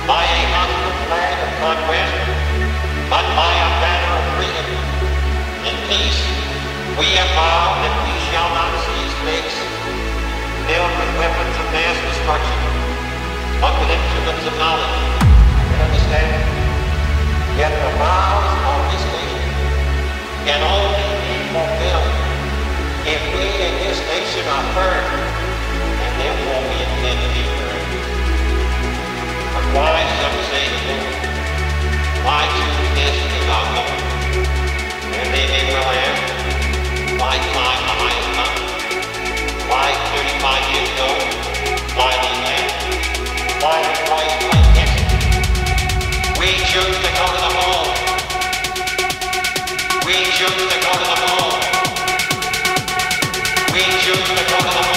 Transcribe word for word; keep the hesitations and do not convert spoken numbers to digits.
by a hostile flag of conquest, but by a banner of freedom. In peace, we have vowed that we shall not seize lakes filled with weapons of mass destruction, but with instruments of knowledge. You understand? Yet the vows of this nation can only be fulfilled if we in this nation are firm, and therefore we intend to be firm. But why, some say to me, why choose this as our government? And they may well ask, why climb the highest mountain? Why thirty-five years ago, why these lands? Why the twice like Texas? We choose to go to the moon. We choose to go to the moon. We choose to go to the moon.